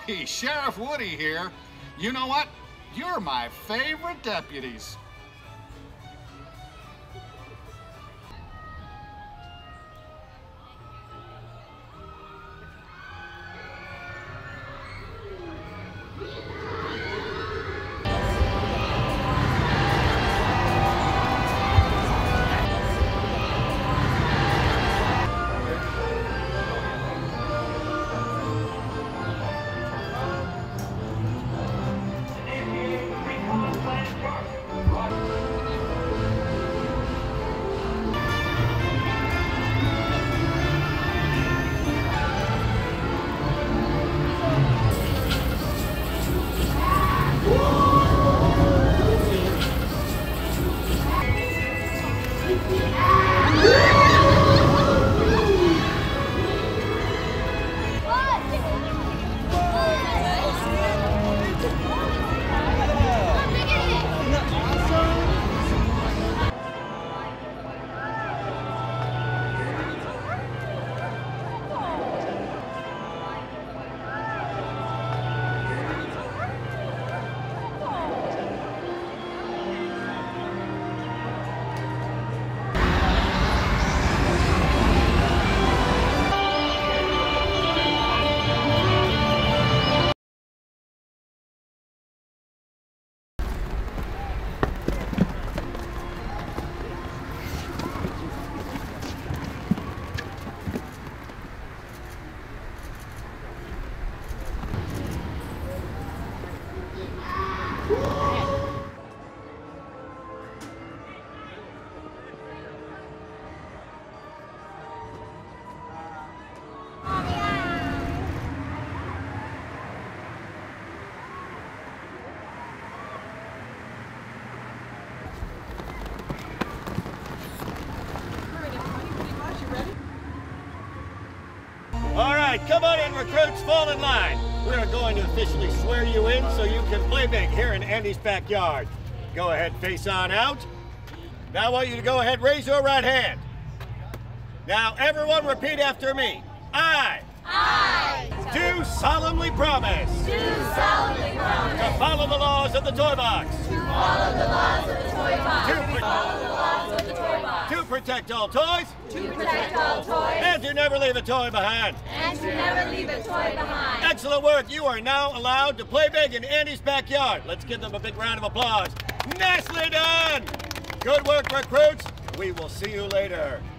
Howdy, Sheriff Woody here. You know what? You're my favorite deputies. Come on in, recruits, fall in line. We are going to officially swear you in so you can play big here in Andy's backyard. Go ahead, face on out. Now I want you to go ahead, raise your right hand. Now everyone repeat after me. I do solemnly promise. To follow the laws of the toy box. To protect all toys. And to never leave a toy behind. Excellent work. You are now allowed to play big in Andy's backyard. Let's give them a big round of applause. Nicely done. Good work, recruits. We will see you later.